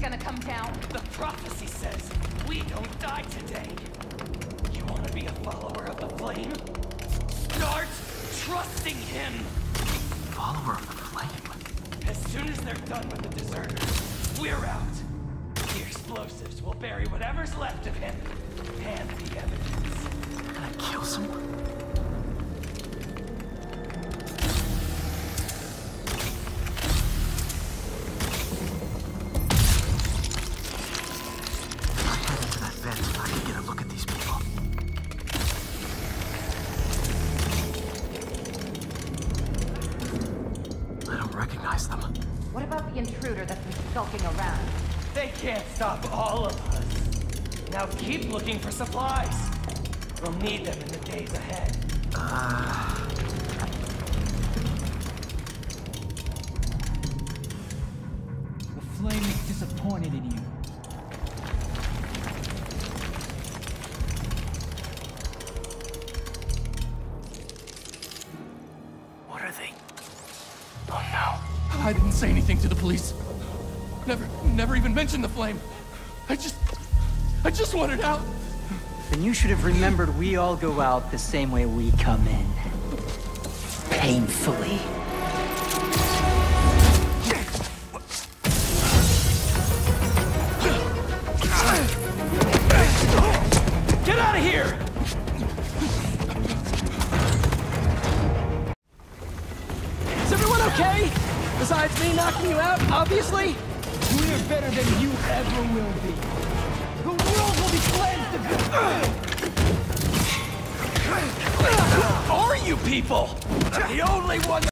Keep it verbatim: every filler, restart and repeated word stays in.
gonna come down. The prophecy says we don't die today. You want to be a follower of the flame? Start trusting him. Follower of the flame? As soon as they're done with the deserters, we're out. The explosives will bury whatever's left of him and the evidence. Can I kill someone? What about the intruder that's been skulking around? They can't stop all of us. Now keep looking for supplies. We'll need them in the days ahead. Uh... The flame is disappointed in you. What are they? Oh no. I didn't say anything to the police. Never, never even mentioned the flame. I just, I just wanted out. Then you should have remembered we all go out the same way we come in. Painfully. Get out of here! Is everyone okay? Besides me knocking you out, obviously? We're better than you ever will be. The world will be cleansed of you. Who are you people? The only one